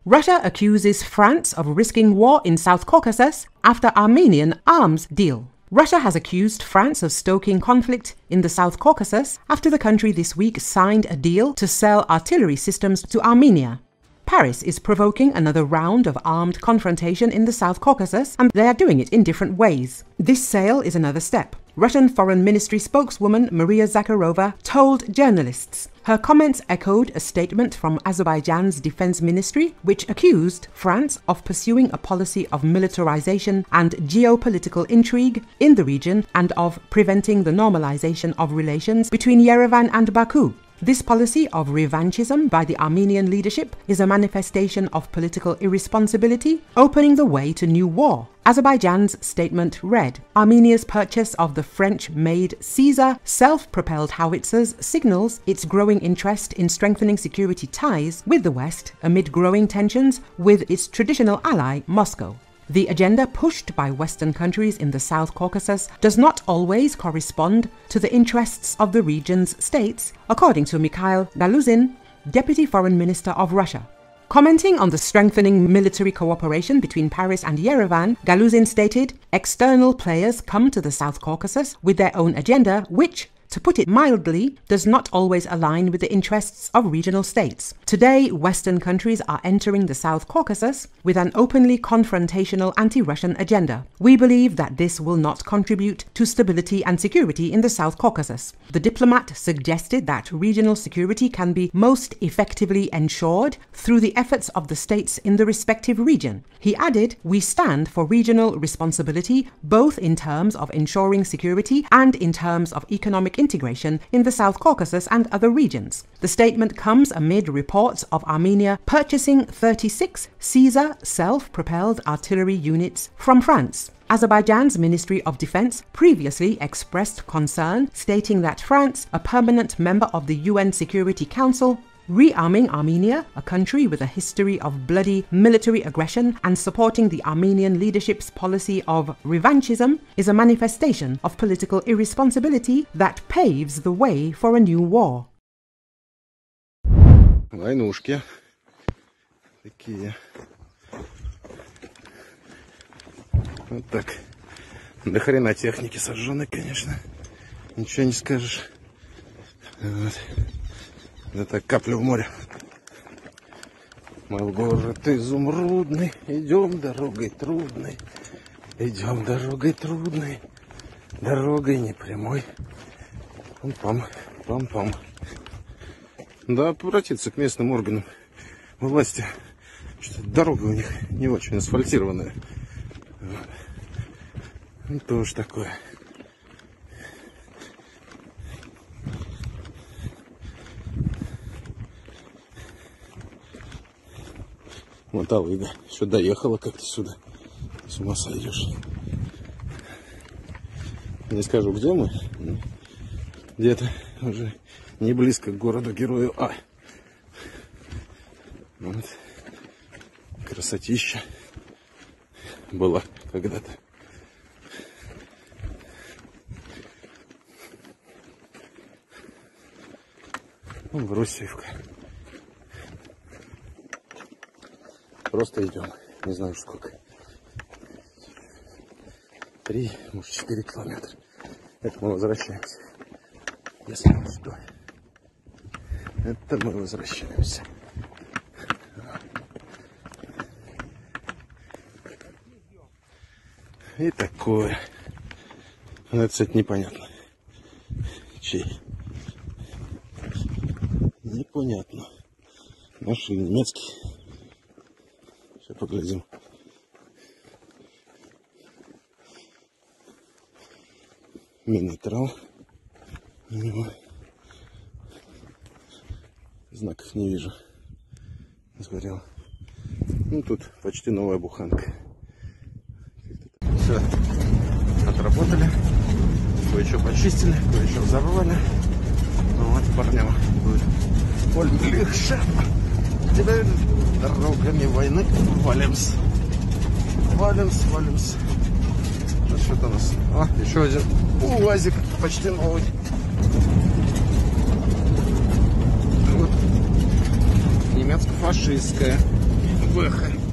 Russia accuses France of risking war in South Caucasus after Armenian arms deal. Russia has accused France of stoking conflict in the South Caucasus after the country this week signed a deal to sell artillery systems to Armenia. Paris is provoking another round of armed confrontation in the South Caucasus, and they are doing it in different ways. This sale is another step. Russian Foreign Ministry spokeswoman Maria Zakharova told journalists. Her comments echoed a statement from Azerbaijan's defense ministry, which accused France of pursuing a policy of militarization and geopolitical intrigue in the region and of preventing the normalization of relations between Yerevan and Baku. This policy of revanchism by the Armenian leadership is a manifestation of political irresponsibility, opening the way to new war. Azerbaijan's statement read, Armenia's purchase of the French-made Caesar self-propelled howitzers signals its growing interest in strengthening security ties with the West amid growing tensions with its traditional ally, Moscow. The agenda pushed by Western countries in the South Caucasus does not always correspond to the interests of the region's states, according to Mikhail Galuzin, Deputy Foreign Minister of Russia. Commenting on the strengthening military cooperation between Paris and Yerevan, Galuzin stated, external players come to the South Caucasus with their own agenda, which, to put it mildly, does not always align with the interests of regional states. Today, Western countries are entering the South Caucasus with an openly confrontational anti-Russian agenda. We believe that this will not contribute to stability and security in the South Caucasus. The diplomat suggested that regional security can be most effectively ensured through the efforts of the states in the respective region. He added, we stand for regional responsibility both in terms of ensuring security and in terms of economic integration in the South Caucasus and other regions. The statement comes amid reports of Armenia purchasing 36 Caesar self-propelled artillery units from France. Azerbaijan's Ministry of Defense previously expressed concern, stating that France, a permanent member of the UN Security Council, rearming Armenia, a country with a history of bloody military aggression, and supporting the Armenian leadership's policy of revanchism is a manifestation of political irresponsibility that paves the way for a new war. Войнушки такие. Вот так. До хрена техники сожженной, конечно. Ничего не скажешь. Вот. Это капля в море. Мой город изумрудный, идем дорогой трудной, идем дорогой трудной, дорогой непрямой. Пам-пам, пам-пам. Да, обратиться к местным органам власти, что дорога у них не очень асфальтированная. Ну, тоже такое. Вот Алыга еще доехала как-то сюда. С ума сойдешь. Не скажу, где мы. Где-то уже не близко к городу-герою А. Вот. Красотища была когда-то. Брусьевка. Просто идем. Не знаю сколько. 3, может 4 километра. Это мы возвращаемся. Если не что. Это мы возвращаемся. И такое. Но это, кстати, непонятно. Чей? Непонятно. Наш или немецкий. Сейчас поглядим. Минитрал. Знаков не вижу. Сгорел. Ну тут почти новая буханка. Все отработали. Кое-что почистили, кое-что взорвали. Ну вот парням будет легче. Теперь дорогами войны валимся. Валимся. Ну что-то у нас. А, еще один УАЗик почти новый. Вот. Немецко-фашистская. Бэха.